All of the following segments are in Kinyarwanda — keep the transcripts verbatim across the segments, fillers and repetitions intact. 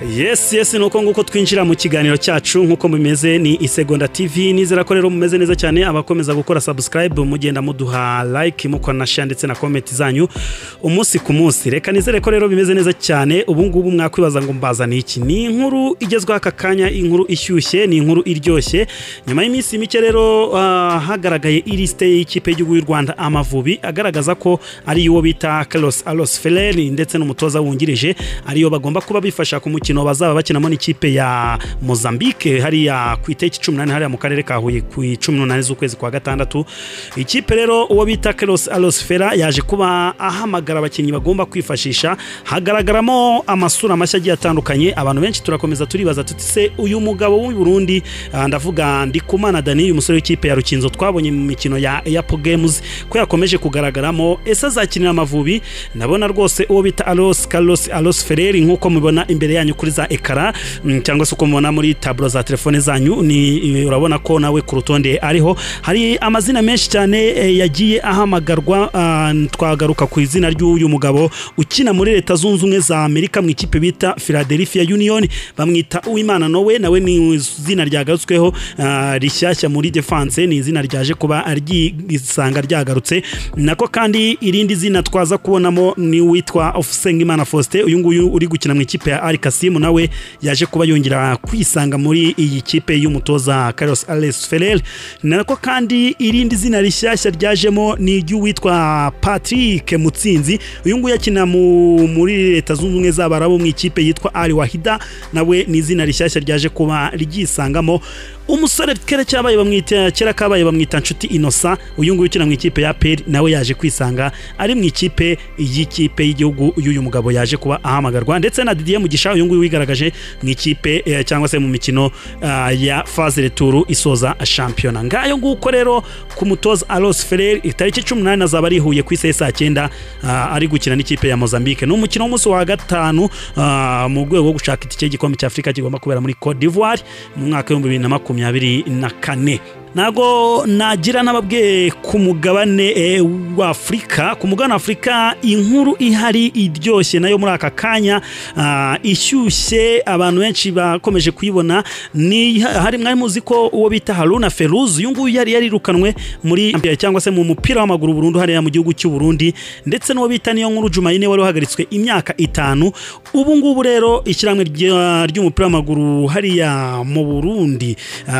Yes yes nuko nguko twinjira mu kiganiro cyacu nkuko mumeze ni Isegonda T V nizera ko rero mumeze neza cyane abakomeza gukora subscribe mugenda muduha like muko na share ndetse na comment zanyu umunsi ku munsi reka nizere ko rero bimeze neza cyane ubu ngubu mwakwibaza ngo mbaza ni iki ni inkuru igezwe aka kanya inkuru ishyushye ni inkuru iryoshye nyuma y'iminsi mike rero uh, hagaragaye iriste y'ikipe y'u Rwanda Amavubi agaragaza ko ari uwo bita Carlos Allos Ferrer ndetse n'umutoza wungirije ariyo bagomba kuba bifasha ku mukino bazaba bakinamo n'ikipe ya Mozambique hari ya ku itariki cumi n'umunani hari mu karere ka Huye ku cumi n'umunani z'ukwezi kwa gatandatu ikipe rero uwo bita Carlos Allos Ferrer yaje kuba ahamagara abakinnyi bagomba kwifashisha hagaragaramo amasura mashya agiye atandukanye abantu benshi turakomeza turibaza tuti se uyu mugabo w'u Burundi ndavuga Ndikumana Dani uyu musore w'ikipe ya Rukinzo twabonye mu mikino ya Yapo Games ko yakomeje kugaragaramo ese azakinira Amavubi nabona rwose uwo bita Allos Carlos Allos Ferrer nkuko mubona imbere yanyu kuri za ekara cyangwa se uko mubona muri tableau za telefone zanyu ni urabona ko nawe ku rutonde ariho hari amazina menshi cyane e, yagiye ahamagarwa uh, twagaruka ku izina ry'uyu mugabo ukina muri leta zunze ubumwe za Amerika mu ikipe bita Philadelphia Union bamwita Uwimana Nowe nawe ni izina ryagarutsweho uh, rishyashya muri defense ni izina ryaje kuba aryigisanga ryagarutse nako kandi irindi zina twaza kubonamo ni witwa Ofusengimana Faustin uyu nguyu uri gukina mu ikipe ya Al Qasim nawe yaje kuba yongera kwisanga muri iyi kipe y'umutoza Carlos Allos Ferrer nako kandi irindi zina rishyashya ryajemo ni ry'uwitwa Patrick Mutsinzi uyu nguyu yakina muri leta zunze ubumwe z'Abarabu mu ikipe yitwa Al Wahida nawe ni izina rishyashya ryaje kuba ryisangamo umusore kera cyabaye bamwita kera kabaye bamwita Nshuti Innocent uyu nguyu ukina mu ikipe ya P L nawe yaje kwisanga ari mu ikipe y'ikipe y'igihugu uyu mugabo yaje kuba ahamagarwa ndetse na Didier Mugisha uyu nguyu wigaragaje mu ikipe eh, cyangwa se mu mikino uh, ya phase retour isoza championnat ngayo nguko rero ku mutoza Allos Ferrer itariki cumi n'umunani azaba ari Huye ku ise saa cyenda uh, ari gukina n'ikipe ya Mozambique no mukino w'umunsi wa gatanu uh, mu rwego rwo gushaka itike y'igikombe cya Afrika kigomba kubera muri Côte d'Ivoire mu mwaka wa bibiri na makumyabiri na kane nago nagira nababwe ku mugabane e, wa Afrika ku mugabane Afrika inkuru ihari iryoshye nayo muri aka kanya uh, ishyushye abantu benshi bakomeje kuyibona ni hari mwari muzi ko uwo bita Haruna Ferouz uyu nguyu yari yarirukanwe muri cyangwa se mu mupira w'amaguru Burundi hariya mu gihugu cy'u Burundi ndetse n'uwo bita niyo nkuru Jumaine wari uhagaritswe imyaka itanu ubu ngubu rero ishyirahamwe ry'umupira w'amaguru hariya mu Burundi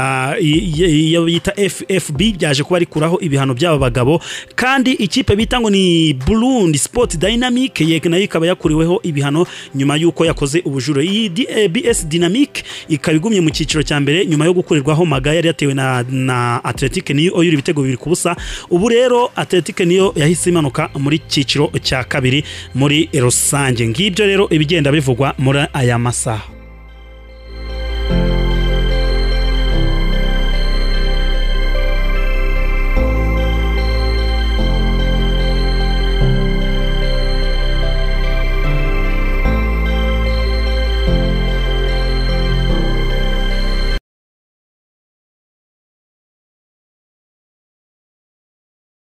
uh, F F B byaje kuba rikuraho ibihano by'aba bagabo kandi ikipe bita ngo ni Burundi Sport Dynamic yeke nayo ikaba yakuriweho ibihano nyuma yuko yakoze ubujuro iyi B S Dynamic ikabigumye mu cyiciro cya mbere nyuma yo gukurirwaho magaya yari yatewe na na Athletic niyo oyuri bitego bibiri kubusa ubu rero Athletic niyo yahise imanuka muri cyiciro cya kabiri muri rusange ngibyo rero ibigenda bivugwa muri aya masaha.